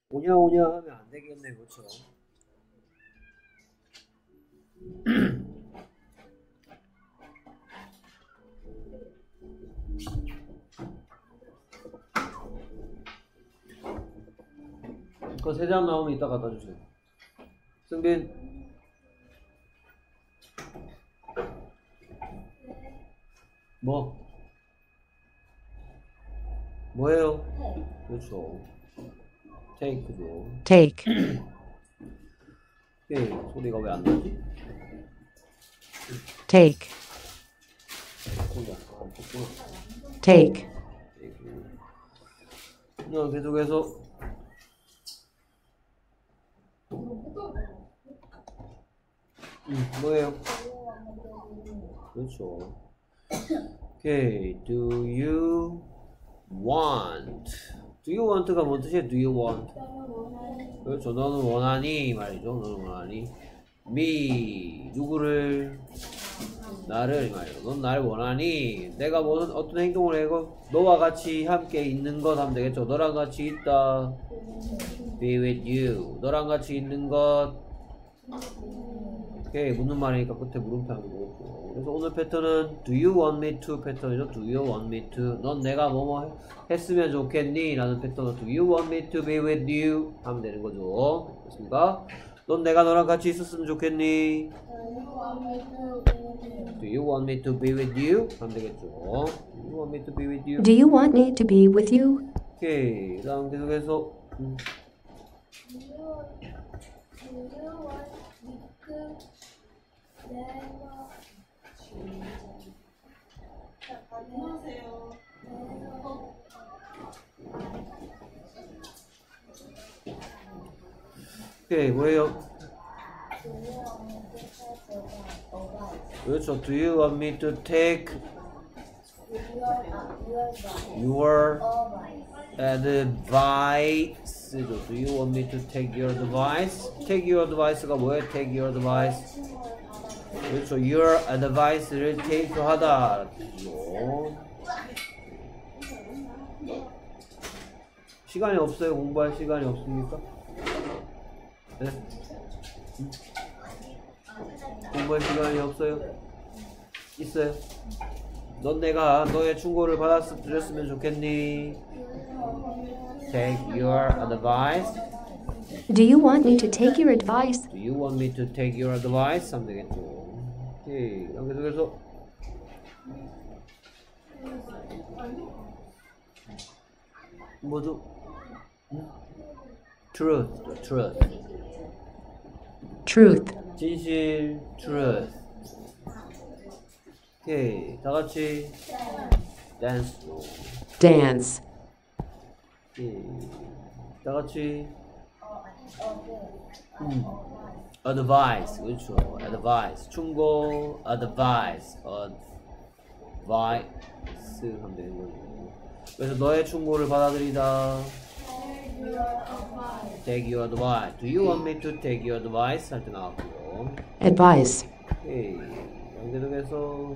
오냐 오냐 하면 안 되겠네, 그렇죠? 그거 3장 나오면 이따 갖다 주세요. 승빈. 뭐예요? 그렇죠. take죠. take, 예, 소리가 왜 안 나지? take, 소리가 안 떴구나. take, 그냥 계속해서 뭐예요? 그렇죠. 오케이. Do you want? Do you want가 뭔 뜻이에요? Do you want? 그렇죠. 너는 원하니 말이죠. 너는 원하니. me 누구를? 나를 말이죠. 넌 나를 원하니? 내가 뭐는 어떤 행동을 해고 너와 같이 함께 있는 것 하면 되겠죠. 너랑 같이 있다. be with you. 너랑 같이 있는 것. 오케이. 묻는 말이니까 끝에 물음표 하는 거고. 그래서 오늘 패턴은 do you want me to 패턴이죠. do you want me to. 넌 내가 뭐뭐 했으면 좋겠니? 라는 패턴은 do you want me to be with you 하면 되는 거죠. 됐습니까? 넌 내가 너랑 같이 있었으면 좋겠니? Do you want me to be with you? 하면 되겠죠. Do you want me to be with you? do you want me to be with you? 오케이. 그 다음 계속해서 오케이. 뭐예요? 그렇죠. Do you want me to take your advice? Do you want me to take your advice? Take your advice가 뭐예요? Take your advice. 그렇죠. Your advice를 take 하다. 시간이 없어요? 공부할 시간이 없습니까? 네? 공부할 시간이 없어요? 있어요? 넌 내가 너의 충고를 받았으면 좋겠니? Take your advice. Do you want me to take your advice? Do you want me to take your advice? 하면 되겠죠. 오케이. 계속해서 뭐죠? Truth. Truth. Truth, 진실. Truth. 오케이. 다 같이 dance. dance, 오케이. 다 같이 advice. 그렇죠. advice. 충고. advice. advice 하면 되는 거죠. 그래서 너의 충고를 받아들이다. Take your advice. Do you want me to take your advice? 할 때 나왔고요. advice, 오케이. 계속해서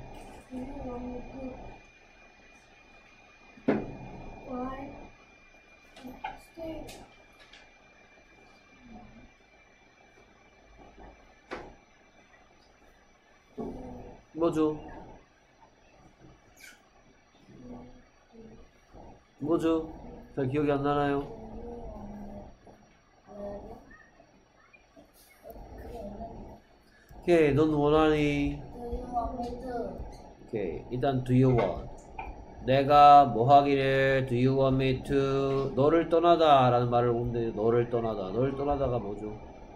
뭐죠? 뭐죠? 잘 기억이 안 나나요? 오케이. 넌 원하니? 오케이. 일단 do you want. 내가 뭐 하기를 do you want me to 너를 떠나다 라는 말을 보는데 너를 떠나다. 너를 떠나다가 뭐죠?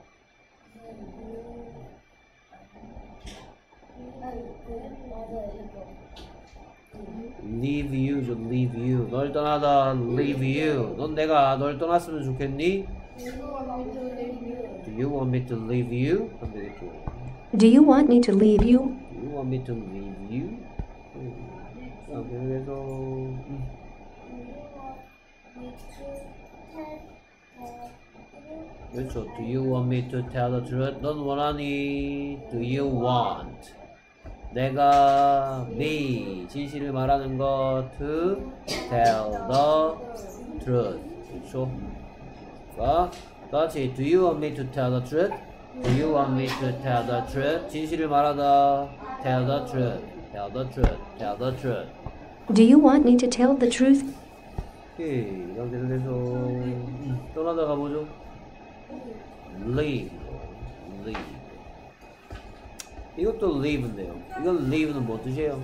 leave you죠. leave you. 널 떠나다. leave you. 넌 내가 널 떠났으면 좋겠니? Do you want me to leave you? 하면 되겠죠. do you want me to leave you? Do you want me to leave you? 자, 그래서 그렇죠. Do you want me to tell the truth? 넌 원하니? Do you want? 내가 me 진실을 말하는 것 to tell the truth. 그렇죠? 자, 같이 Do you want me to tell the truth? Do you want me to tell the truth? 진실을 말하다. Tell the truth. Tell the truth. Tell the truth. Do you want me to tell the truth? 오케이. 그럼 계속해서 떠나다가 뭐죠? Leave. Leave. 이것도 leave인데요. 이건 leave는 뭐 뜻이에요?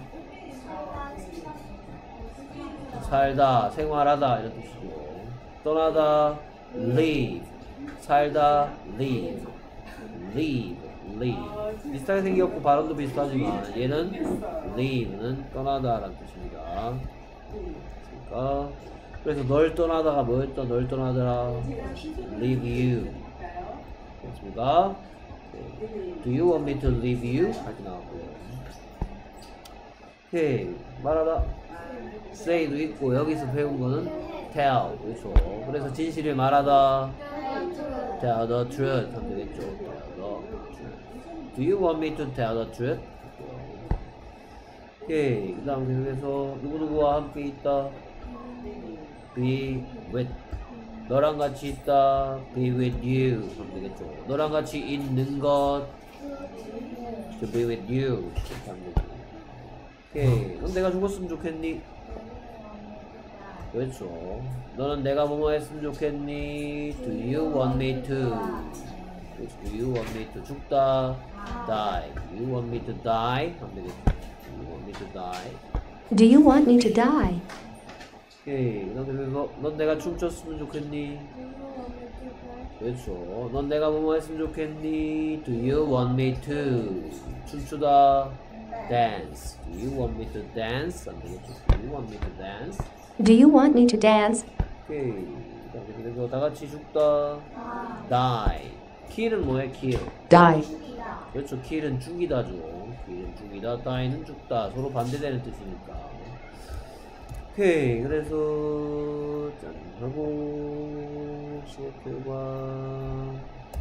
살다, 생활하다 이런 뜻이고, 떠나다, leave, 살다, leave, leave, leave. 비슷하게 생겼고 발음도 비슷하지만 얘는 leave는 떠나다라는 뜻입니다. 그러니까 그래서 널 떠나다가 뭐였죠? 널 떠나더라, leave you. 됐습니까? Do you want me to leave you? 이렇게 나왔고요. 오케이, 말하다. say도 있고 여기서 배운 거는 tell, 그렇죠. 그래서 진실을 말하다. tell the truth 하면 되겠죠. tell the truth. Do you want me to tell the truth? 오케이, 그 다음 계속해서 누구누구와 함께 있다. be with, 너랑 같이 있다. be with you 하면 되겠죠. 너랑 같이 있는 것, to be with you 이렇게 하면 되죠. 오케이, 넌 내가 죽었으면 좋겠니? 그렇죠. 너는 내가 뭐뭐 했으면 좋겠니? Do you want me to? Do you want me to 죽다? Die. Do you want me to die? 하면 되겠죠. Do you want me to die? Do you want me to die? 오케이. 그래서 넌 내가 춤췄으면 좋겠니? 그렇죠. 넌 내가 뭐뭐 했으면 좋겠니? Do you want me to? 춤추다. Dance. Do you want me to dance? 하면 되겠죠. Do you want me to dance? Do you want me to dance? 오케이. 그래서 다 같이 죽다. Die. kill은 뭐야? kill. Die. 그렇죠. kill은 죽이다죠. kill은 죽이다. die는 죽다. 서로 반대되는 뜻이니까. 오케이. 그래서 짠 하고 수업 결과.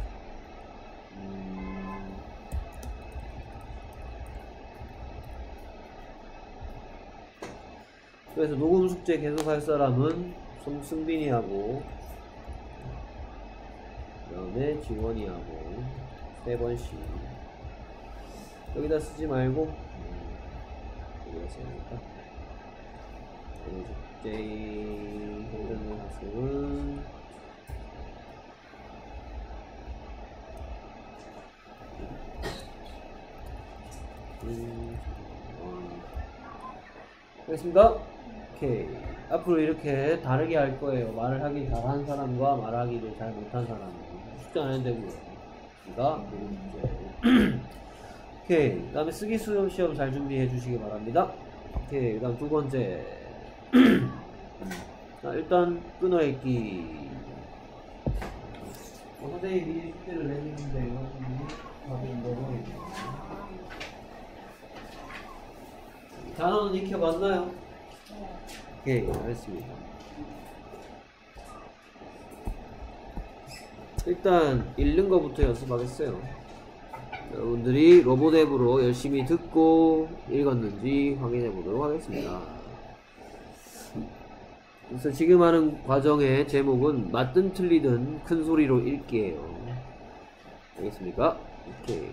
그래서 녹음 숙제 계속 할 사람은 승빈이 하고, 그 다음에 지원이 하고, 3번씩. 여기다 쓰지 말고, 여기다 써야겠다. 녹음 숙제, 현재 학생은, 알겠습니다. 오케이. 앞으로 이렇게 다르게 할 거예요. 말을 하기 잘한 사람과 말하기를 잘 못한 사람. 숙제 안 해도 되고요. 그러니까 오케이. 그 다음에 쓰기 수험 시험 잘 준비해 주시기 바랍니다. 오케이. 그 다음 두 번째. 자, 일단 끊어읽기. 선생님이 미리 숙제를 내주는데 단어는 익혀봤나요? 오케이, 알겠습니다. 일단 읽는 거부터 연습하겠어요. 여러분들이 로봇 앱으로 열심히 듣고 읽었는지 확인해 보도록 하겠습니다. 그래서 지금 하는 과정의 제목은 맞든 틀리든 큰 소리로 읽기예요. 알겠습니까? 오케이.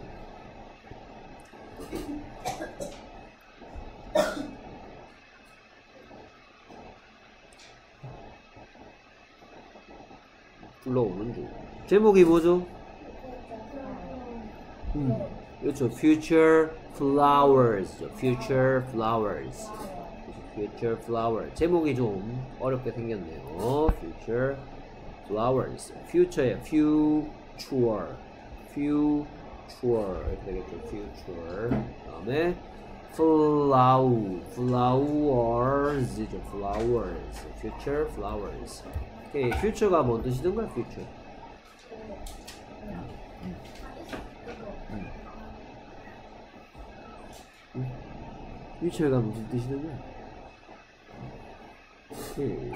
불러오는 중. 제목이 뭐죠? 그렇죠. Future Flowers. Future Flowers. Future Flower. 제목이 좀 어렵게 생겼네요. Future Flowers. Future에 Future. Future. 이렇게 되겠죠. Future. 그 다음에 Flowers죠. Flowers. Future Flowers. 오케이. Future가 뭔 뜻이든가? Future. Future가 무슨 뜻이든가? 오케이.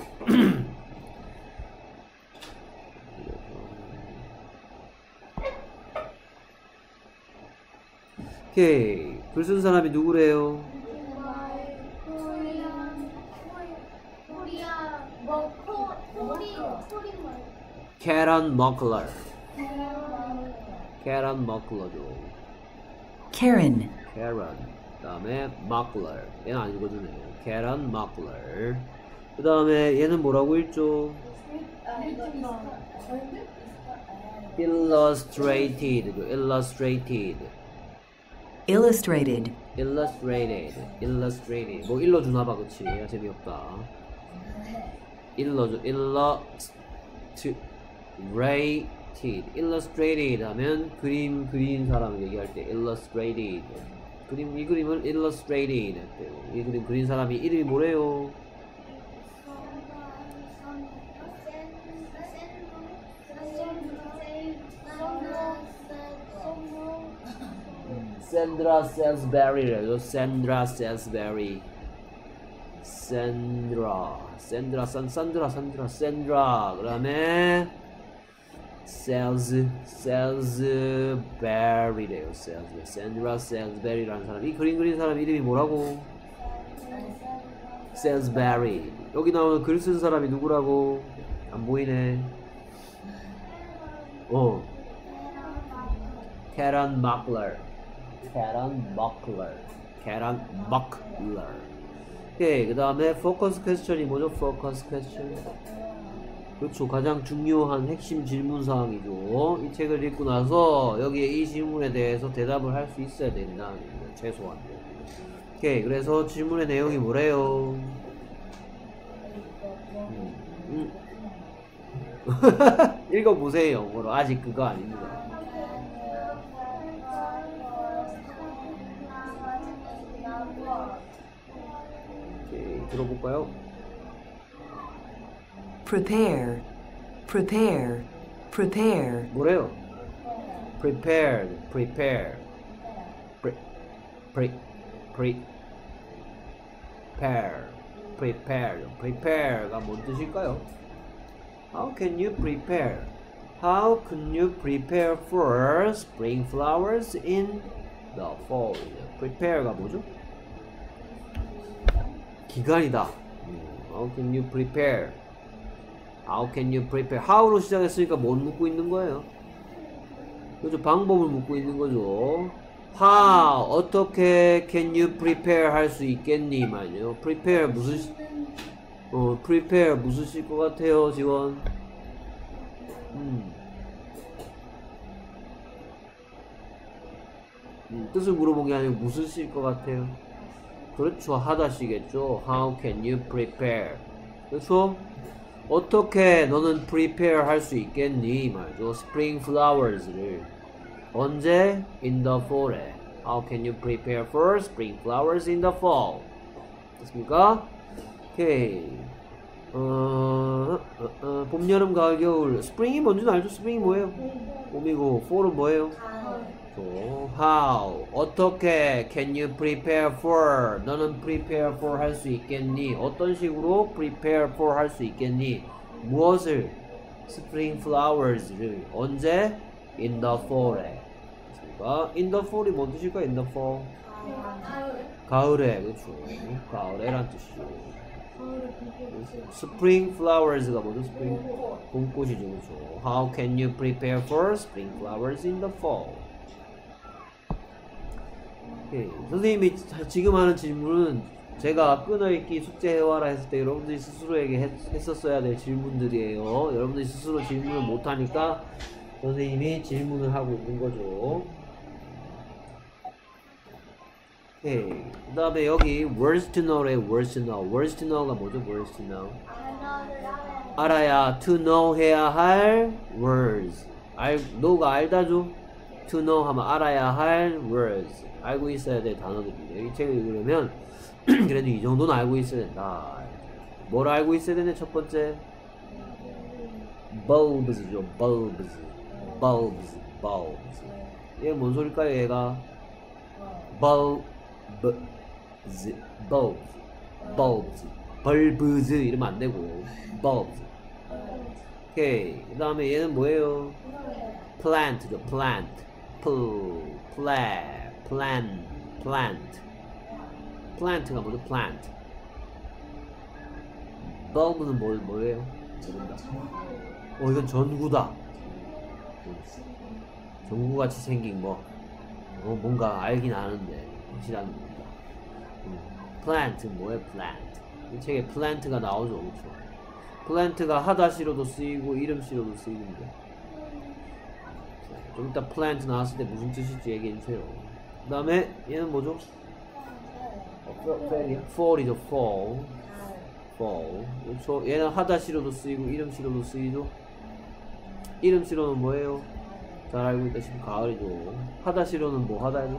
오케이. 글 쓴 사람이 누구래요? Karen Mockler. Karen Mockler죠. Karen, Karen. 그 다음에 Mockler. 얘는 안 읽어주네. Karen Mockler. 그 다음에 얘는 뭐라고 읽죠? Illustrated. Illustrated. illustrated, Illustrated. 뭐 일러주나봐, 그치? 얘가 재미없다. Illustrated 하면 그림 그린 사람 얘기할 때 illustrated. 이 그림을 illustrated 했대요. 이 그림 그린 사람이 이름이 뭐래요? Sandra Salisbury래요. Sandra Salisbury. Sandra. 그다음에 Salisbury래요. Sandra Salisbury라는 사람. 이 그림 그린 사람 이름이 뭐라고? Salisbury. 여기 나오는 글 쓴 사람이 누구라고? 안 보이네. Karen Mockler. 오케이, 그 다음에 focus question이 뭐죠? focus question. 그렇죠. 가장 중요한 핵심 질문 사항이죠. 이 책을 읽고 나서 여기에 이 질문에 대해서 대답을 할 수 있어야 된다는 거예요. 최소한. 오케이, 그래서 질문의 내용이 뭐래요? 읽어보세요. 영어로. 아직 그거 아닙니다. 오케이, 들어볼까요? prepare, prepare, prepare, 뭐래요? Prepared. Prepare가 뭔 뜻일까요? How can you prepare? How can you prepare for spring flowers in the fall? Prepare가 뭐죠? 기간이다. How can you prepare? How can you prepare? How로 시작했으니까 뭘 묻고 있는 거예요? 그죠? 방법을 묻고 있는 거죠. How, 어떻게 can you prepare 할 수 있겠니? 말이요. Prepare 무슨 prepare 무슨 실 것 같아요, 지원? 뜻을 물어본 게 아니고 무슨 실 것 같아요? 그렇죠. 하다시겠죠. How can you prepare? 그렇죠? 어떻게 너는 prepare 할 수 있겠니? 말이죠. Spring flowers를 언제? In the fall에. How can you prepare for spring flowers in the fall? 됐습니까? 오케이. 봄, 여름, 가을, 겨울. spring이 뭔지는 알죠? spring이 뭐예요? 봄이고 fall은 뭐예요? How? 어떻게 can you prepare for? 너는 prepare for 할 수 있겠니? 어떤 식으로 prepare for 할 수 있겠니? 무엇을? spring flowers를 언제? In the fall에. in the fall이 뭔 뜻일까? in the fall. 가을에, 그렇죠. 가을에란 뜻이죠. spring flowers가 뭐죠? spring 봄꽃이죠, 그렇죠. How can you prepare for spring flowers in the fall? 오케이. 선생님이 지금 하는 질문은 제가 끊어읽기 숙제해와라 했을 때 여러분들이 스스로에게 했었어야 될 질문들이에요. 여러분들이 스스로 질문을 못하니까 선생님이 질문을 하고 있는 거죠. 오케이. 그 다음에 여기 words to know래. words to know. words to know가 뭐죠? words to know. 알아야 to know 해야 할 words. know가 알다죠? to know 하면 알아야 할 words. 알고 있어야 될 단어들인데 이 책을 읽으려면 그래도 이 정도는 알고 있어야 된다. 뭘 알고 있어야 되냐? 첫 번째 bulbs죠. bulbs. 얘가 뭔 소릴까요? 얘가 bulbs 이러면 안 되고 bulbs. 오케이. 그 다음에 얘는 뭐예요? plant죠. plant가 뭐죠? plant. bulb는 뭐예요? 모른다. 이건 전구다. 전구같이 생긴 거. 뭔가 알긴 아는데 확실한 겁니다. plant 뭐예요? plant. 이 책에 plant가 나오죠. 그렇죠? plant가 하다시로도 쓰이고 이름시로도 쓰이는데 좀 이따 plant 나왔을 때 무슨 뜻일지 얘기해주세요. 그 다음에 얘는 뭐죠? fall이죠. fall. 그렇죠? 얘는 하다시로도 쓰이고 이름시로도 쓰이죠. 이름시로는 뭐예요? 잘 알고 있다시피 가을이죠. 하다시로는 뭐 하다죠?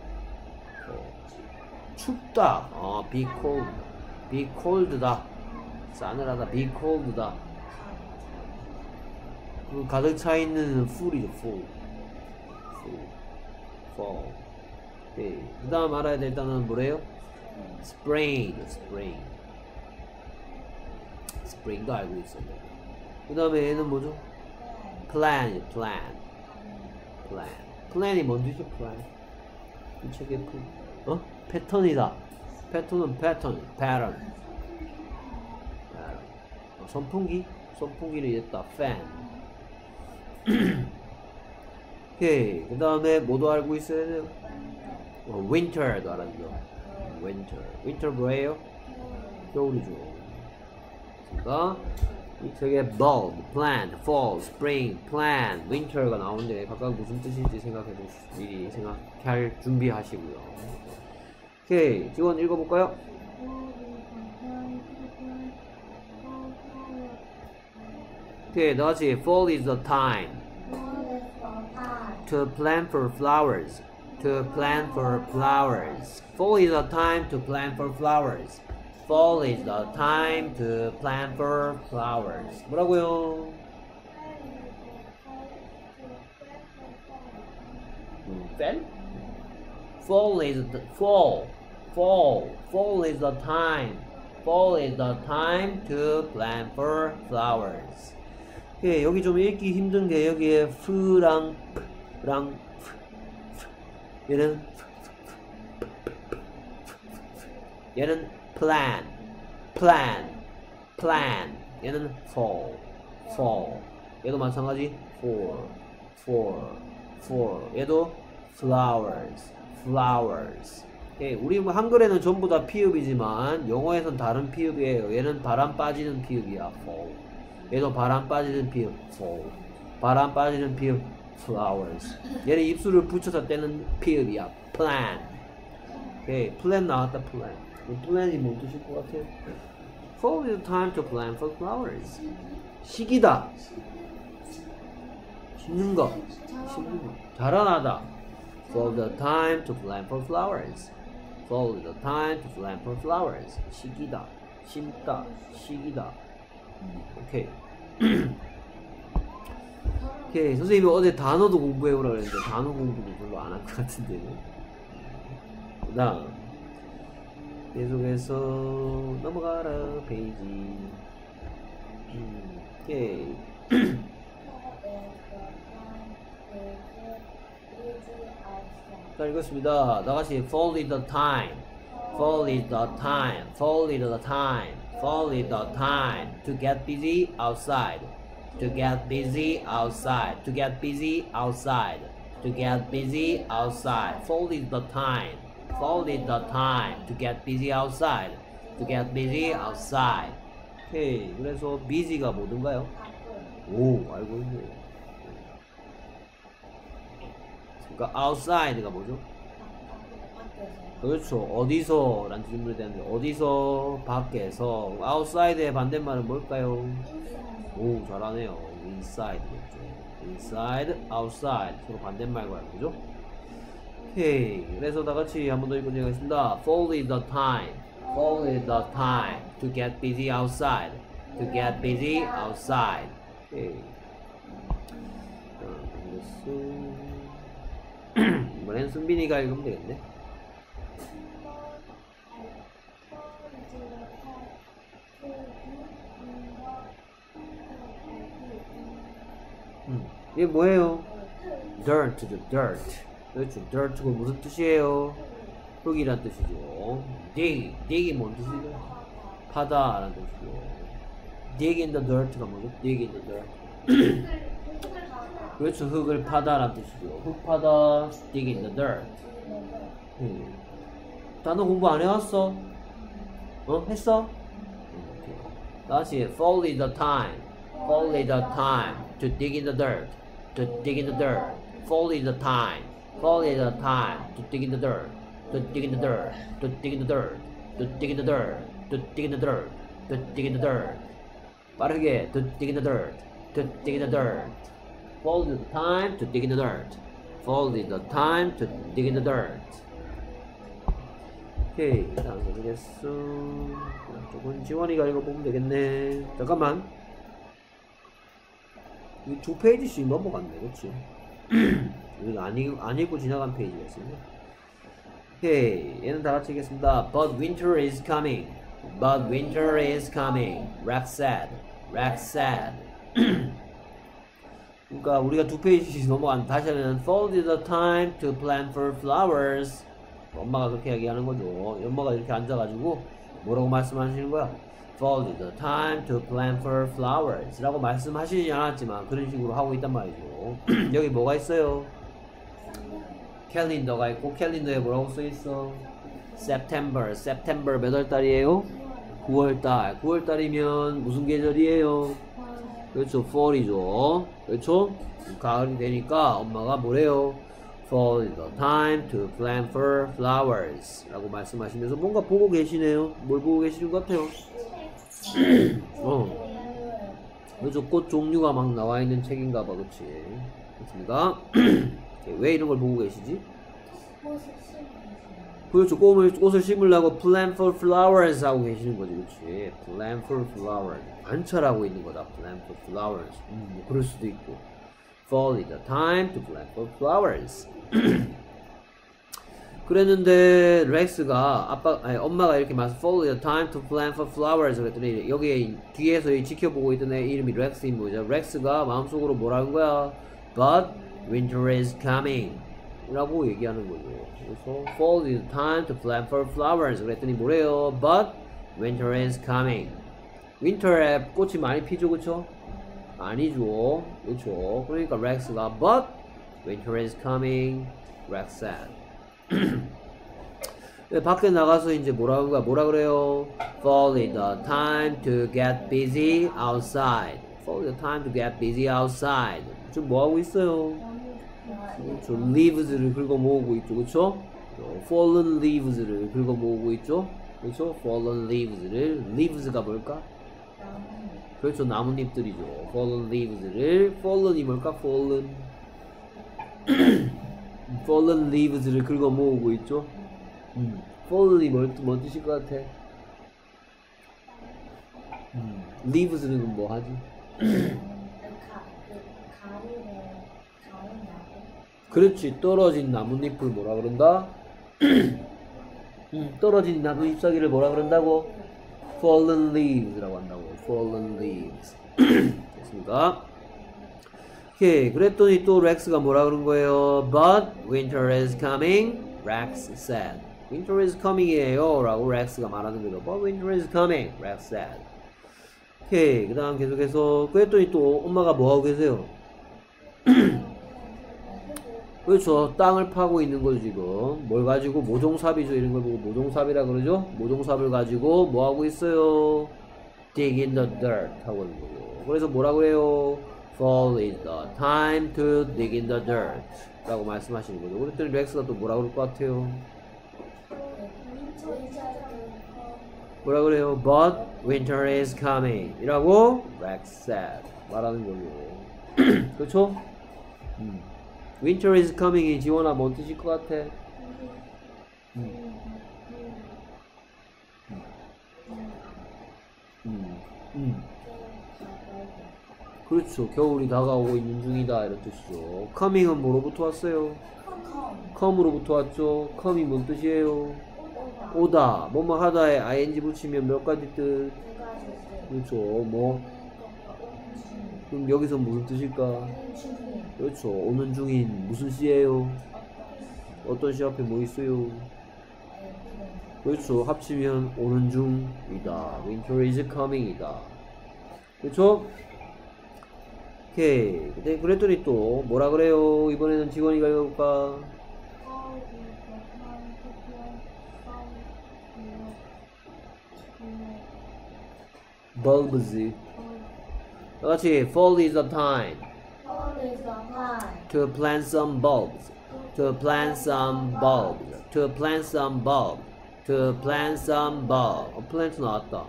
춥다. be cold. be cold다. 싸늘하다. be cold다. 그 가득 차 있는 full이죠. full. fall. 오케이. 그 다음 알아야 될 단어는 뭐래요? spring도 알고 있어요. 그 다음에 얘는 뭐죠? plan이 뭔 뜻이죠? plan. 이 책의 패턴이다. 패턴은 pattern. 선풍기를 이랬다. fan. 오케이. 그 다음에 뭐도 알고 있어야 돼요? winter도 알아야죠. winter 뭐예요? 겨울이죠. 그러니까 이 책에 bulb, plant, fall, spring, plant, winter가 나오는데 각각 무슨 뜻인지 미리 생각할 준비하시고요. 오케이. 지원 읽어볼까요? 오케이. 다시 fall is the time to plant for flowers. Fall is the time to plant for flowers. Fall is the time to plant for flowers. 뭐라고요? Fall is the time to plant for flowers. 예, 여기 좀 읽기 힘든 게 여기에 f랑 얘는 plan 얘는 fall 얘도 마찬가지 for 얘도 flowers. 오케이. 우리 한글에는 전부 다 피읍이지만 영어에선 다른 피읍이에요. 얘는 바람 빠지는 피읍이야. fall. 얘도 바람 빠지는 피읍. fall. 바람 빠지는 피읍. flowers. 얘는 입술을 붙여서 떼는 피읍이야. plan. 오케이. plan 나왔다. plan이 뭔 뜻일 것 같아요? Fall is the time to plant for flowers. 시기다. 심는 거. 자라나다. Fall is the time to plant for flowers. Fall is the time to plant for flowers. 시기다. 심다. 시기다. 오케이. 오케이. 선생님이 어제 단어도 공부해오라 그랬는데 단어 공부도 별로 안 할 것 같은데. 그 다음 계속해서 넘어가라 페이지. 오케이. 자, 읽었습니다. 다같이 fall is the time to get busy outside. To get busy outside. Fall is the time to get busy outside. 오케이. 그래서 busy가 뭐든가요? 오, 알고 있네요. 그러니까 outside가 뭐죠? 그렇죠. 어디서 라는 질문에 대한데 어디서 밖에서. outside의 반대말은 뭘까요? 오, 잘하네요. inside겠죠. inside, outside 서로 반대말 거야, 그죠? 오케이. 그래서 다같이 한 번 더 읽어보겠습니다. Fall is the time to get busy outside. 오케이. 이번엔 승빈이가 읽으면 되겠네. 이게 뭐예요? dirt죠. 그렇죠. dirt가 무슨 뜻이에요? 흙이란 뜻이죠. dig이 뭔 뜻이죠? 파다라는 뜻이죠. dig in the dirt가 뭐죠? dig in the dirt. 그렇죠. 흙을 파다라는 뜻이죠. 흙 파다, dig in the dirt. 단어 공부 안 해왔어? 했어? 다시 fall is the time. Fall is the time to dig in the dirt. To dig in the dirt. Fall is the time. Fall is the time to dig in the dirt. To dig in the dirt. To dig in the dirt. To dig in the dirt. To dig in the dirt. To dig in the dirt. 빠르게 to dig in the dirt. To dig in the dirt. Fall is the time to dig in the dirt. Fall is the time to dig in the dirt. 오케이, 다음 가보겠어. 조금 지원이가 읽어보면 되겠네. 잠깐만. 이 두 페이지씩 넘어갔네, 그치? 여기 안 읽고 지나간 페이지가 있습니다. 오케이, 얘는 다 같이 읽겠습니다. But winter is coming. But winter is coming. Rex said. Rex said. 그러니까 우리가 두 페이지씩 넘어간 다시 하면 Fall is the time to plant for flowers. 엄마가 그렇게 얘기하는 거죠. 엄마가 이렇게 앉아가지고 뭐라고 말씀하시는 거야? Fall is the time to plant for flowers 라고 말씀하시지 않았지만 그런 식으로 하고 있단 말이죠. 여기 뭐가 있어요? 캘린더가 있고 캘린더에 뭐라고 써있어? September. September 몇 월 달이에요? 9월달. 9월달이면 무슨 계절이에요? 그렇죠. fall이죠. 그렇죠? 가을이 되니까 엄마가 뭐래요? Fall is the time to plant for flowers 라고 말씀하시면서 뭔가 보고 계시네요. 뭘 보고 계시는 것 같아요? 그렇죠. 꽃 종류가 막 나와 있는 책인가 봐. 그치? 그렇습니까? 왜 이런 걸 보고 계시지? 그렇죠. 꽃을 심으려고 plant for flowers 하고 계시는 거지. 그치? plant for flowers. 관찰하고 있는 거다. plant for flowers. 뭐 그럴 수도 있고. Fall is the time to plant for flowers. 그랬는데 렉스가 엄마가 이렇게 말해서 Fall is the time to plant for flowers 그랬더니 여기에 뒤에서 지켜보고 있던 애 이름이 렉스인 뭐죠? 렉스가 마음속으로 뭐라는 거야? But winter is coming 라고 얘기하는 거죠. 그래서 Fall is the time to plant for flowers 그랬더니 뭐래요? But winter is coming. 윈터에 꽃이 많이 피죠, 그쵸? 아니죠, 그쵸? 그러니까 렉스가 But winter is coming, Rex said. 밖에 나가서 이제 뭐라 그래요? Fall is the time to get busy outside. Fall is the time to get busy outside. 지금 뭐 하고 있어요? 그렇죠. leaves를 긁어 모으고 있죠, 그렇죠? fallen leaves를 긁어 모으고 있죠, 그렇죠? fallen leaves가 뭘까? 그렇죠, 나뭇잎들이죠. fallen leaves를 fallen이 뭘까? fallen leaves를 긁어 모으고 있죠. fallen이 뭔 뜻일 것 같아? leaves는 뭐 하지? 그렇지, 떨어진 나뭇잎을 뭐라 그런다? 떨어진 나무 잎사귀를 뭐라 그런다고? fallen leaves라고 한다고. fallen leaves. 됐습니까? 오케이, 그랬더니 또 렉스가 뭐라 그런 거예요? But winter is coming, Rex said. winter is coming이에요 라고 렉스가 말하는 거죠. But winter is coming, Rex said. 오케이, 그 다음 계속해서 그랬더니 또 엄마가 뭐 하고 계세요? 그렇죠, 땅을 파고 있는 거죠. 지금 뭘 가지고? 모종삽이죠. 이런 걸 보고 모종삽이라 그러죠. 모종삽을 가지고 뭐 하고 있어요? dig in the dirt 하고 있는 거죠. 그래서 뭐라 그래요? Fall is the time to dig in the dirt 라고 말씀하시는 거죠. 그랬더니 렉스가 또 뭐라 그럴 것 같아요? 뭐라 그래요? But winter is coming 이라고 Rex said 말하는 거죠. 그렇죠? Winter is coming이 지원아 뭔 뜻일 것 같아? 그렇죠. 겨울이 다가오고 있는 중이다 이런 뜻이죠. coming은 뭐로부터 왔어요? come으로부터 왔죠. come이 뭔 뜻이에요? 오다. 뭐뭐 하다에 ing 붙이면 몇 가지 뜻? 그렇죠. 뭐? 그럼 여기서 무슨 뜻일까? 그렇죠. 오는 중인 무슨 시예요? 어떤 시 앞에 뭐 있어요? 그렇죠. 합치면 오는 중이다. Winter is coming이다. 그렇죠? 오케이. 근데 그랬더니 또 뭐라 그래요? 이번에는 직원이가 읽어볼까? bulbs. 다같이 fall is the time to plant some bulbs. To plant some bulbs. To plant some bulbs. To plant some bulbs. plant 나왔다.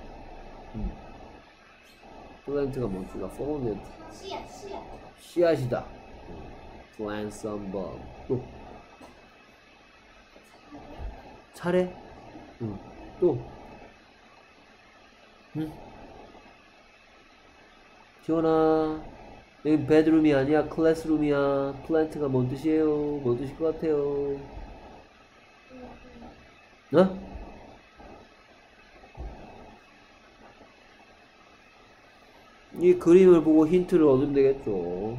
plant가 뭔지 나 fall는 씨앗이다. plant some bulbs. 또 차례? 또 지원아, 여기 베드룸이 아니야 클래스룸이야. 플랜트가 뭔 뜻이에요? 뭔 뜻일 것 같아요? 어? 이 그림을 보고 힌트를 얻으면 되겠죠.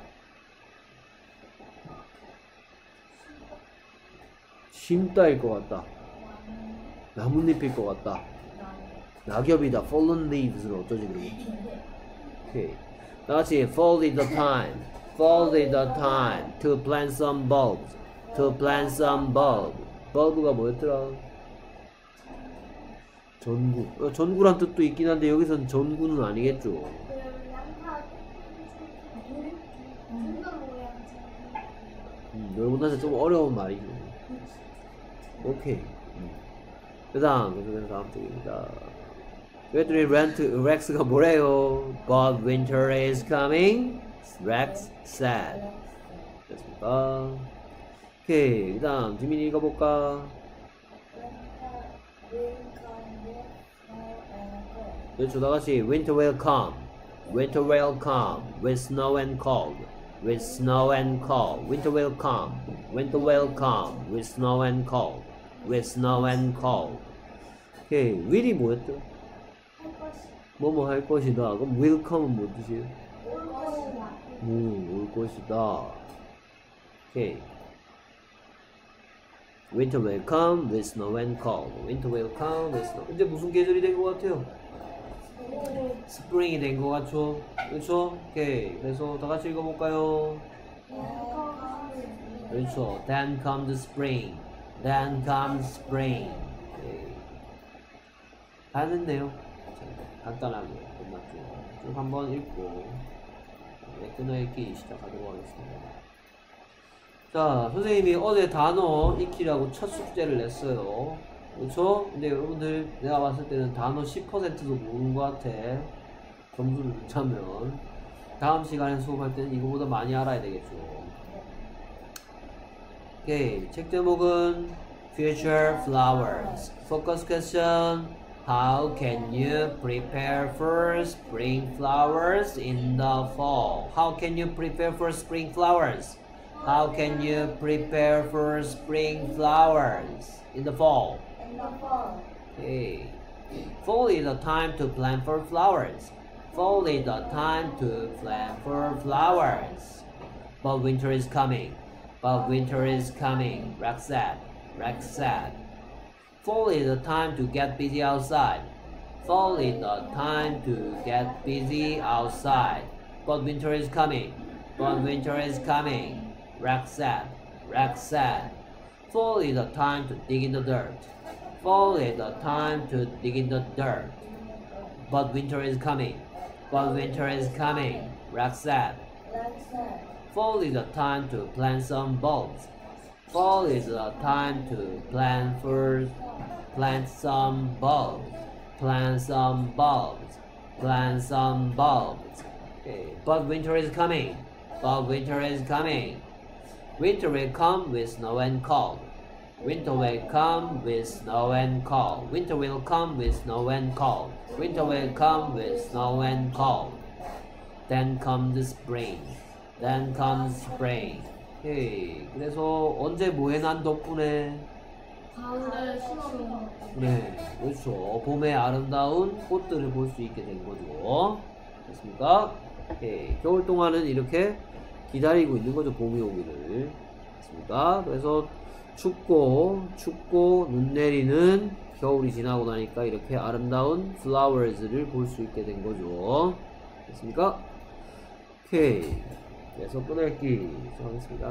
심다일 것 같다. 나뭇잎일 것 같다. 낙엽이다. fallen leaves는 어쩌지 그러면? 오케이. 다같이 fall is the time. fall is the time to plant some bulbs. to plant some bulbs. bulb가 뭐였더라? 전구. 전구란 뜻도 있긴 한데 여기선 전구는 아니겠죠. 여러분한테 좀 어려운 말이죠. 오케이. 그 다음 쪽입니다. 그랬더니 Rex가 뭐래요? But winter is coming. Rex said. 됐습니까? 오케이. 그 다음 지민이 읽어볼까? 그렇죠. 다같이 Winter will come. Winter will come. With snow and cold. With snow and cold. Winter will come. Winter will come. With snow and cold. With snow and cold. 오케이. will이 뭐였죠? 뭐뭐 할 것이다. 그럼 will come은 뭔 뜻이에요? 올 것이다. 오케이. Winter will come with snow and cold. Winter will come with snow. 이제 무슨 계절이 된 것 같아요? 스프링이 된 것 같죠? 그렇죠? 오케이. 그래서 다 같이 읽어볼까요? 그렇죠. Then comes spring. Then comes spring. 오케이. 다 됐네요. 간단하게 끝났죠. 쭉 한번 읽고 끊어읽기 시작하도록 하겠습니다. 자, 선생님이 어제 단어 익히라고 첫 숙제를 냈어요. 그렇죠? 근데 여러분들 내가 봤을 때는 단어 10%도 모르는 것 같아. 점수를 넣자면 다음 시간에 수업할 때는 이거보다 많이 알아야 되겠죠. 오케이. 책 제목은 Future Flowers. Focus question. How can you prepare for spring flowers in the fall? How can you prepare for spring flowers? How can you prepare for spring flowers in the fall? Okay. Fall is the time to plant for flowers. Fall is the time to plant for flowers. But winter is coming. But winter is coming. Rex said. Rex said. Fall is the time to get busy outside. Fall is the time to get busy outside. But winter is coming. But winter is coming. Rex said. Rex said. Fall is the time to dig in the dirt. Fall is the time to dig in the dirt. But winter is coming. But winter is coming. Rex said. Fall is the time to plant some bulbs. Fall is the time to plant some bulbs. Plant some bulbs. Plant some bulbs. Okay. But winter is coming. But winter is coming. Winter will come with snow and cold. Winter will come with snow and cold. Winter will come with snow and cold. Winter will come with snow and cold. Then comes the spring. Then comes spring. 오케이. 그래서 언제 뭐해 난 덕분에 네, 그렇죠. 봄의 아름다운 꽃들을 볼 수 있게 된 거죠. 됐습니까? 오케이. 겨울 동안은 이렇게 기다리고 있는 거죠. 봄이 오기를. 됐습니까? 그래서 춥고 눈 내리는 겨울이 지나고 나니까 이렇게 아름다운 flowers를 볼 수 있게 된 거죠. 됐습니까? 오케이. 그래서 끊을기 시작하겠습니다.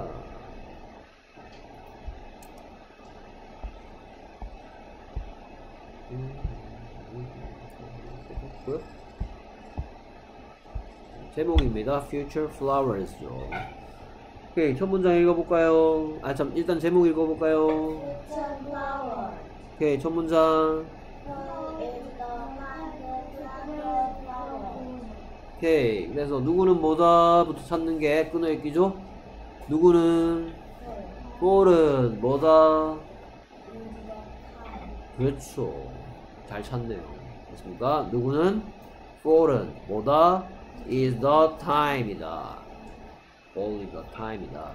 제목입니다. Future Flowers죠. 오케이, 첫 문장 읽어볼까요? 일단 제목 읽어볼까요? 오케이, 첫 문장. 오케이, 그래서 누구는 뭐다부터 찾는 게 끊어읽기죠? 누구는 for은 뭐다? 그렇죠. 잘 찾네요. 됐습니까? 누구는 for은 뭐다? is the time이다. only the time이다.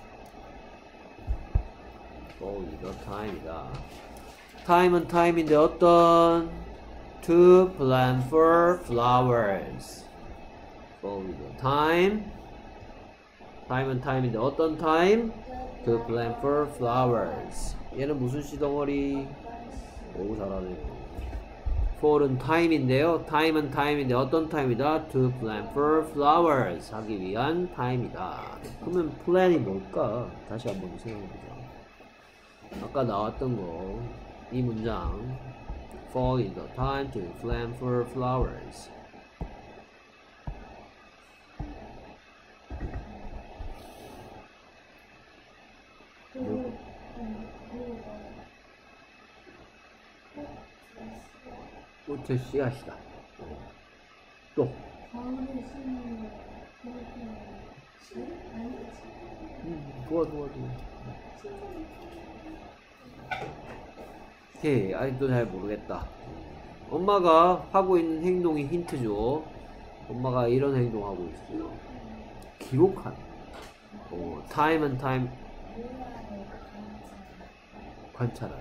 only the time이다. time은 time인데 어떤? to plant for flowers. only the time. time은 time인데 어떤 time? to plant for flowers. 얘는 무슨 시덩어리? 오, 잘하네요. for은 time인데요. time은 time인데 어떤 time이다? to plant for flowers. 하기 위한 time이다. 그러면 plan이 뭘까? 다시 한번 생각해보자. 아까 나왔던 거, 이 문장. fall is the time to plant for flowers. 꽃의 씨앗이다. 또 좋아. 오케이, 아직도 잘 모르겠다. 엄마가 하고 있는 행동이 힌트죠. 엄마가 이런 행동하고 있어요. 기록한. time and time. 관찰하네.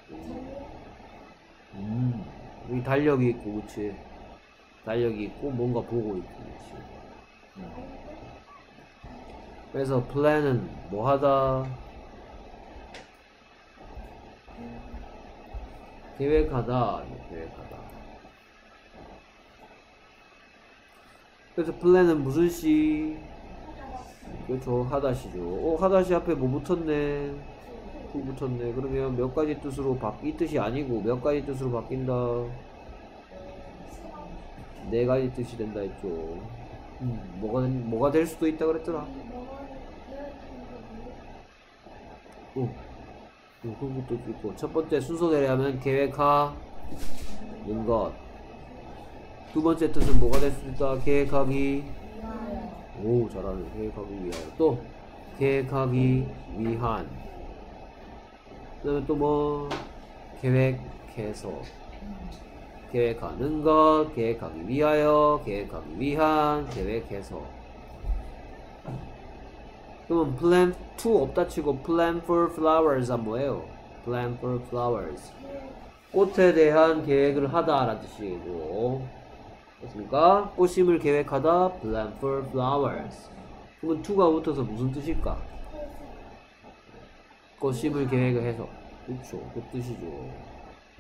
여기 달력이 있고, 그치? 달력이 있고, 뭔가 보고 있고, 그치? 그래서 plan은 뭐 하다? 계획하다. 계획하다. 그래서 plan은 무슨 시? 그렇죠. 하다시죠. 하다시 앞에 뭐 붙었네? 구 붙었네. 그러면 몇 가지 뜻으로 이 뜻이 아니고 몇 가지 뜻으로 바뀐다? 네 가지 뜻이 된다 했죠. 뭐가 될 수도 있다 그랬더라. 그런 것도 있고. 첫 번째 순서대로 하면 계획하는 것. 두 번째 뜻은 뭐가 될 수도 있다? 계획하기. 오, 잘하네. 계획하기 위하여. 또 계획하기 위한. 그 다음에 또 뭐? 계획해서. 계획하는 것, 계획하기 위하여, 계획하기 위한, 계획해서. 그러면 plan to 없다 치고 plan for flowers 은 뭐예요? plan for flowers. 꽃에 대한 계획을 하다 라는 뜻이고. 됐습니까? 꽃 심을 계획하다 plan for flowers. 그러면 to가 붙어서 무슨 뜻일까? 꽃 심을 계획을 해서. 그렇죠. 그 뜻이죠.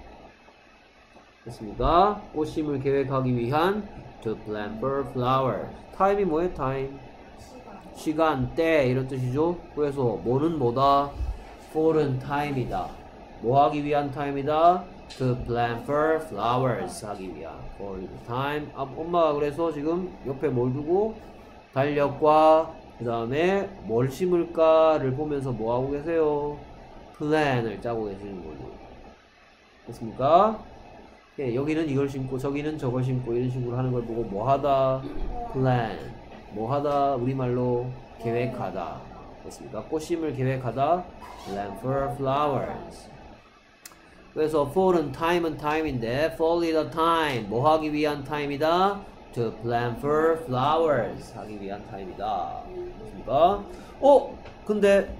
됐습니까? 꽃 심을 계획하기 위한 to plant for flowers. time이 뭐예요? time. 시간, 때 이런 뜻이죠. 그래서 뭐는 뭐다? for은 time이다. 뭐 하기 위한 time이다? to plant for flowers 하기 위한 for time. 엄마가 그래서 지금 옆에 뭘 두고 달력과 그 다음에 뭘 심을까를 보면서 뭐 하고 계세요? plan을 짜고 계시는 거죠. 됐습니까? 예, 여기는 이걸 심고 저기는 저걸 심고 이런 식으로 하는 걸 보고 뭐 하다? plan. 뭐 하다? 우리말로 계획하다. 됐습니까? 꽃 심을 계획하다. plan for flowers. 그래서 for은 time은 time인데 fall is the time. 뭐 하기 위한 time이다? to plan for flowers. 하기 위한 time이다. 됐습니까? 근데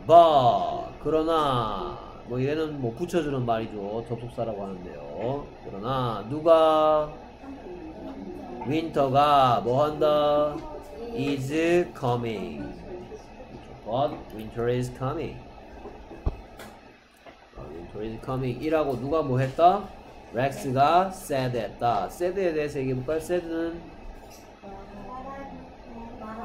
그러나 뭐 얘는 뭐 붙여주는 말이죠. 접속사라고 하는데요. 그러나 누가 winter가 뭐 한다? is coming. But winter is coming. winter is coming 이라고 누가 뭐 했다? Rex가 said 했다. said에 대해서 얘기해볼까요? said는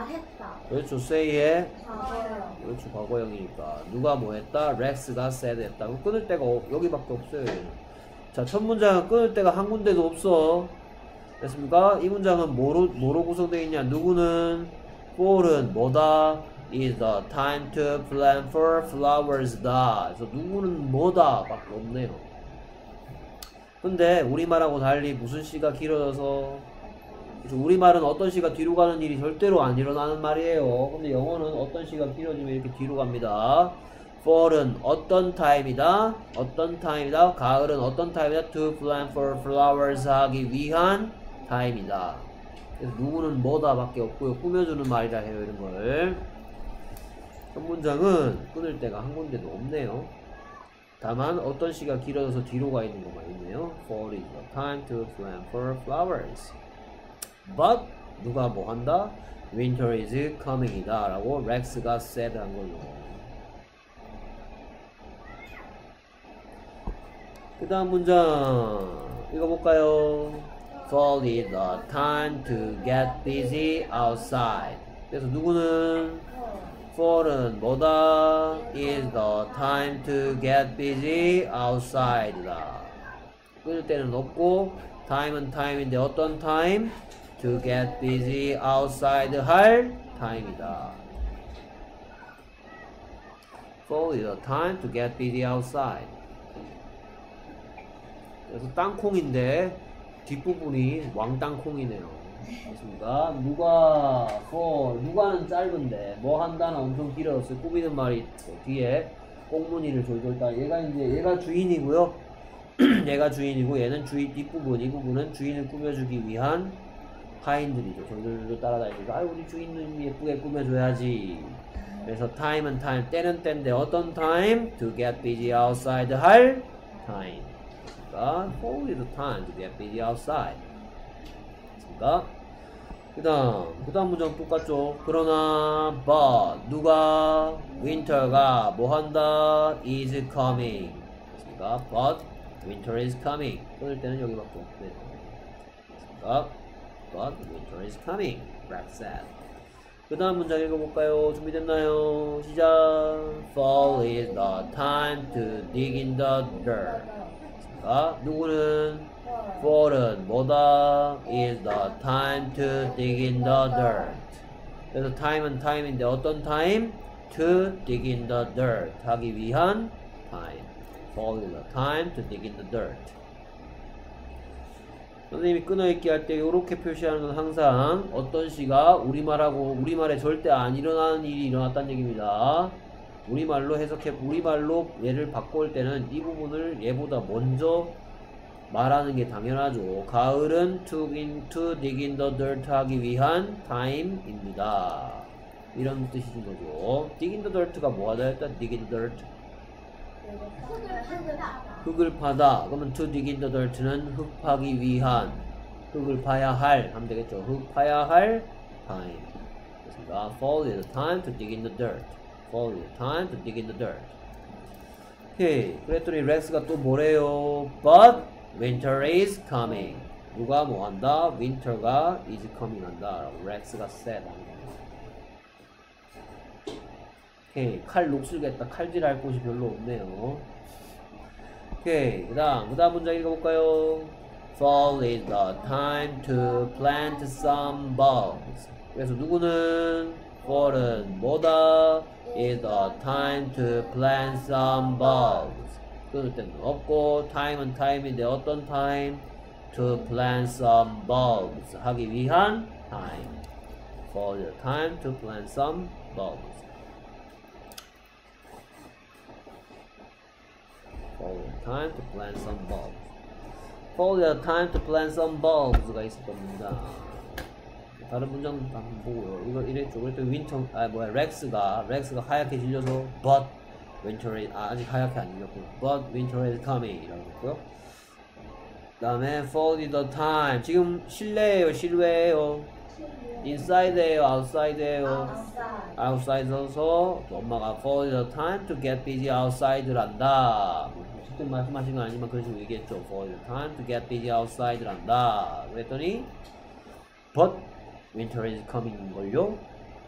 말했다. 그렇죠. say의 과거요. 그렇죠. 과거형이니까 누가 뭐 했다? Rex가 said 했다. 그럼 끊을 데가 여기밖에 없어요. 얘는. 자, 첫 문장은 끊을 데가 한 군데도 없어. 됐습니까? 이 문장은 뭐로 구성되어 있냐? 누구는 for은 뭐다? is the time to plant for flowers다. 그래서 누구는 뭐다 밖에 없네요. 근데 우리말하고 달리 무슨 시가 길어져서 우리말은 어떤 시가 뒤로 가는 일이 절대로 안 일어나는 말이에요. 근데 영어는 어떤 시가 길어지면 이렇게 뒤로 갑니다. fall은 어떤 타임이다? 어떤 타임이다? 가을은 어떤 타임이다? to plant for flowers 하기 위한 타임이다. 그래서 누구는 뭐다 밖에 없고요. 꾸며주는 말이라 해요. 이런 걸. 한 문장은 끊을 데가 한 군데도 없네요. 다만 어떤 시가 길어져서 뒤로 가 있는 것만 있네요. Fall is the time to plant for flowers. But 누가 뭐 한다? Winter is coming이다 라고 Rex가 said 한 걸로. 그 다음 문장 읽어볼까요? Fall is the time to get busy outside. 그래서 누구는 fall은 뭐다? is the time to get busy outside다. 끊을 때는 없고 time은 time인데 어떤 time? to get busy outside 할 time이다. fall is the time to get busy outside. 그래서 땅콩인데 뒷부분이 왕땅콩이네요. 맞습니까? 누가 누가는 짧은데 뭐 한다는 엄청 길어졌어요. 꾸미는 말이 있고 뒤에 꽁무니를 졸졸 따. 얘가 주인이고요. 얘가 주인이고 얘는 뒷부분 이 부분은 주인을 꾸며주기 위한 하인들이죠. 졸졸졸 따라다니면서 아유 우리 주인은 예쁘게 꾸며줘야지. 그래서 time은 time 때는 때인데 어떤 time? to get busy outside 할 time. 그러니까 fall is the time to get busy outside. 그 다음 문장 똑같죠. 그러나 but 누가 winter가 뭐 한다? is coming. 그러니까 but winter is coming. 끊을 때는 여기밖에 없네요. 그러니까 but winter is coming. Rex said. 그 다음 문장 읽어볼까요? 준비됐나요? 시작. Fall is the time to dig in the dirt. 그러니까 누구는 fall은 뭐다? is the time to dig in the dirt. 그래서 time은 time인데 어떤 time? to dig in the dirt 하기 위한 time. fall is the time to dig in the dirt. 선생님이 끊어읽기 할 때 이렇게 표시하는 건 항상 어떤 시가 우리말에 절대 안 일어나는 일이 일어났다는 얘기입니다. 우리말로 얘를 바꿀 때는 이 부분을 얘보다 먼저 말하는 게 당연하죠. 가을은 to dig in the dirt 하기 위한 time입니다. 이런 뜻이신 거죠. dig in the dirt가 뭐하다 했다? dig in the dirt. 흙을 파다. 그러면 to dig in the dirt는 흙 파기 위한, 흙을 파야 할 하면 되겠죠. 흙 파야 할 time. 그렇습니다. fall is the time to dig in the dirt. fall is the time to dig in the dirt. 오케이. 그랬더니 Rex가 또 뭐래요? But winter is coming. 누가 뭐 한다? winter가 is coming 한다. 라고 Rex가 said 합니다. 오케이. 칼 녹슬겠다. 칼질할 곳이 별로 없네요. 오케이. 그 다음 문장 읽어볼까요? Fall is the time to plant some bulbs. 그래서 누구는 fall은 뭐다? is the time to plant some bulbs. 끊을 때는 없고 time은 time인데 어떤 time? to plant some bulbs 하기 위한 time. For the time to plant some bulbs. For the time to plant some bulbs. For the time to plant some bulbs가 있을 겁니다. 다른 문장 한번 보고요. 이거 이랬죠. 그랬더니 Rex가 하얗게 질려서 but winter is 아직 하얗게 안 질렸고 but winter is coming 이라고 했고요. 그 다음에 fall is the time. 지금 실내예요, 실외예요? inside예요, outside예요? outside여서 엄마가 fall is the time to get busy outside란다. 직접 말씀하신 건 아니지만 그런 식으로 얘기했죠. fall is the time to get busy outside란다. 그랬더니 but winter is coming 걸요.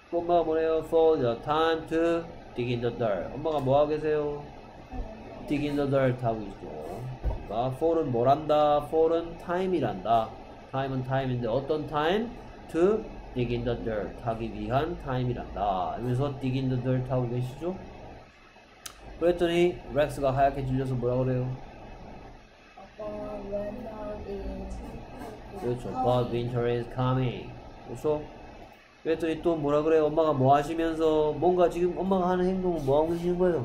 엄마가 뭐래요? For the time to dig in the dirt. 엄마가 뭐 하고 계세요? dig in the dirt 하고 있죠. 그러니까 for은 뭘 한다? for은 time이란다. time은 time인데 어떤 time? to dig in the dirt 하기 위한 time이란다. 그래서 dig in the dirt 하고 계시죠? 그랬더니 렉스가 하얗게 질려서 뭐라 그래요? 그렇죠. But winter is coming. 그렇죠? 그랬더니 또 뭐라 그래요? 엄마가 뭐 하시면서 뭔가 지금 엄마가 하는 행동은 뭐 하고 계시는 거예요?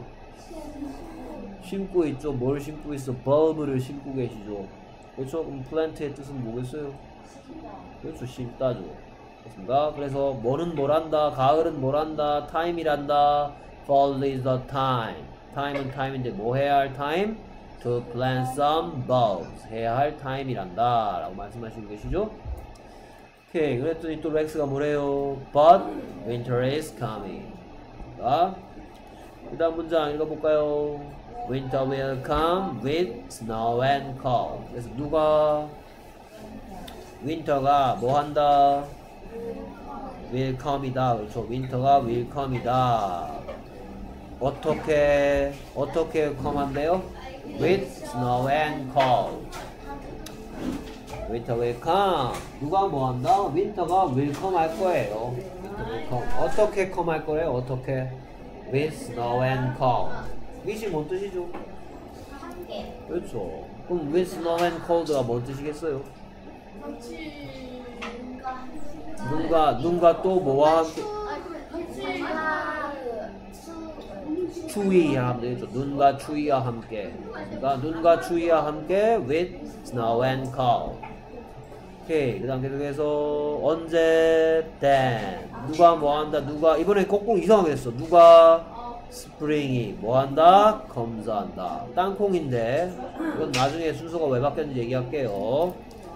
심고 있죠. 뭘 심고 있어? bulb를 심고 계시죠. 그렇죠? 그럼 plant의 뜻은 뭐겠어요? 그렇죠. 심다죠. 그렇습니다. 그래서 뭐는 뭘 한다? 가을은 뭘 한다? time이란다. fall is the time. time은 time인데 뭐 해야 할 time? to plant some bulbs. 해야 할 time이란다. 라고 말씀하시고 계시죠? 오케이. 그랬더니 또 렉스가 뭐래요? But winter is coming. 자, 그 다음 문장 읽어볼까요? Winter will come with snow and cold. 그래서 누가? 윈터가 뭐 한다? will come이다. 그렇죠. 윈터가 will come이다. 어떻게 come 한대요? with snow and cold. Winter will come. 누가 뭐 한다? 윈터가 will come 할 거예요. will come. 어떻게 come 할 거예요? 어떻게? with snow and cold. with이 뭔 뜻이죠? 그렇죠. 그럼 with snow and cold가 뭔 뜻이겠어요? 눈과 또 뭐와 함께? 추위와 하면 되겠죠. 눈과 추위와 함께. 그러니까 눈과 추위와 함께 with snow and cold. 오케이. 그 다음 계속해서 언제? then. 누가 뭐 한다? 누가 이번에 거꾸로 이상하게 됐어. 누가? spring이 뭐 한다? comes 한다. 땅콩인데 이건 나중에 순서가 왜 바뀌었는지 얘기할게요.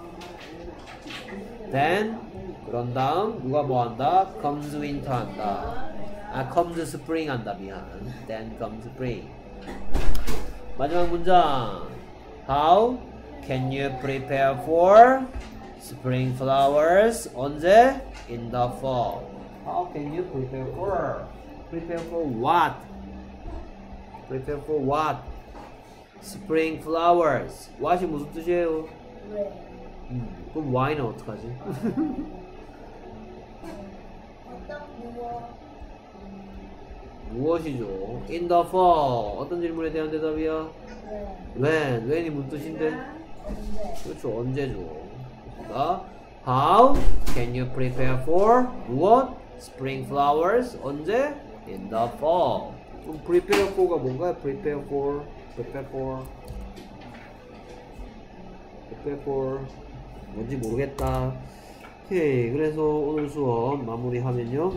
then 그런 다음 누가 뭐 한다? comes winter 한다. comes spring 한다. 미안. then comes spring. 마지막 문장. How can you prepare for spring flowers? 언제? In the fall. How can you prepare for? Prepare for what? Prepare for what? Spring flowers. what이 무슨 뜻이에요? 그럼 why는 어떡하지? 무엇이죠? In the fall. 어떤 질문에 대한 대답이야? when이 무슨 뜻인데? 그렇죠. 언제죠. 그러니까 How can you prepare for 무엇? Spring flowers. 언제? In the fall. 그럼 prepare for가 뭔가요? prepare for 뭔지 모르겠다. 오케이. 그래서 오늘 수업 마무리하면요.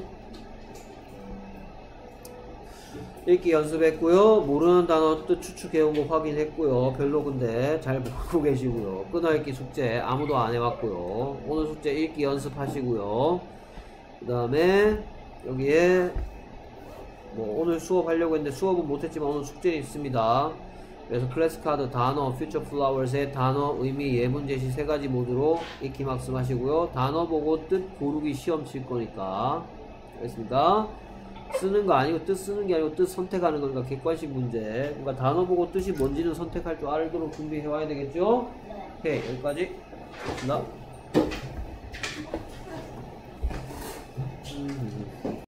읽기 연습했고요. 모르는 단어 뜻 추측해온 거 확인했고요. 별로 근데 잘 보고 계시고요. 끊어읽기 숙제 아무도 안 해왔고요. 오늘 숙제 읽기 연습하시고요. 그 다음에 여기에 뭐 오늘 수업하려고 했는데 수업은 못했지만 오늘 숙제는 있습니다. 그래서 클래스카드 단어, future flowers의 단어, 의미, 예문 제시 세 가지 모드로 익히 학습하시고요. 단어 보고 뜻 고르기 시험 칠 거니까. 알겠습니까? 쓰는 거 아니고 뜻 쓰는 게 아니고 뜻 선택하는 거니까 객관식 문제. 그러니까 단어 보고 뜻이 뭔지는 선택할 줄 알도록 준비해 와야 되겠죠? 오케이, 여기까지. 고맙습니다.